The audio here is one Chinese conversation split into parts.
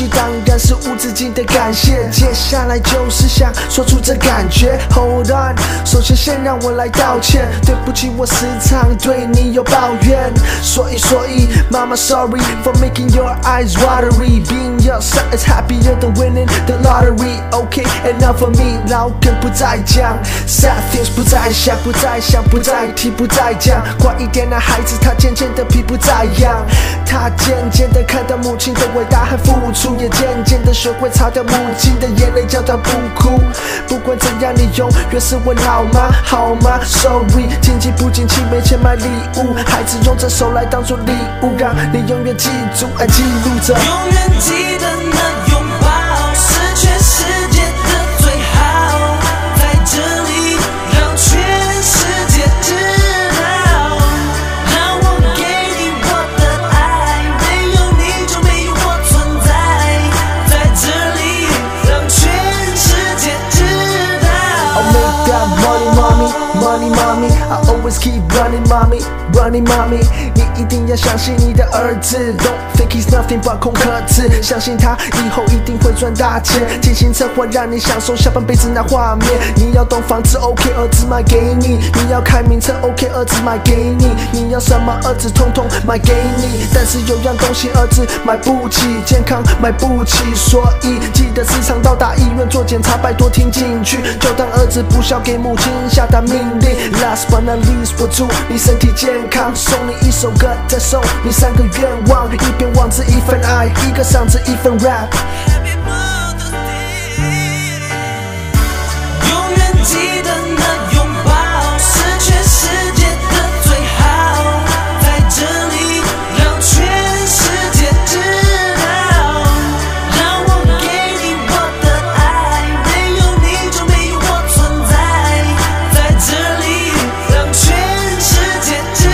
句当然是无止境的感谢。接下来就是想说出这感觉。Hold on， 首先先让我来道歉，对不起我时常对你有抱怨。所以，Mama sorry for making your eyes watery. Being your son is happier than winning the lottery. Okay, enough of me， 老梗不在讲 ，Sad things 不再想，不再提，不再讲。乖一点啊，孩子他渐渐的皮不再痒。他渐渐的看到母亲的伟大和付出，也渐渐的学会擦掉母亲的眼泪，叫他不哭。不管怎样，你永远是我老妈，好吗 ？Sorry， 经济不景气没钱买礼物，孩子用这首来当作礼物，让你永远记住，记录着。 永远记得那拥抱，是全世界的最好，在这里让全世界知道，让我给你我的爱，没有你就没有我存在，在这里让全世界知道。 I'll make that money, mommy, I always keep running, mommy, 你一定要相信你的儿子 ，Don't think he's nothing but 空壳子，相信他以后一定会赚大钱，精心策划让你享受下半辈子那画面。你要栋房子 ，OK， 儿子买给你；你要开名车 ，OK， 儿子买给你；你要什么，儿子统统买给你。但是有样东西儿子买不起，健康买不起，所以记得时常到达医院做检查，拜托听进去，就当儿子不孝给母亲下达命令。Last but not least， 我祝你身体健康，送你一首歌，再送你3个愿望，一边网字一份爱，一个嗓子一份 rap。 永远记得那拥抱，是全世界的最好，在这里让全世界知道，让我给你我的爱，没有你就没有我存在，在这里让全世界知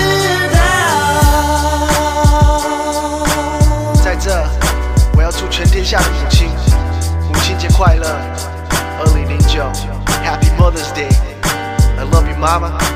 道。 在这，我要祝全天下的母亲，母亲节快乐，2009 ，Happy Mother's Day，I love you, Mama。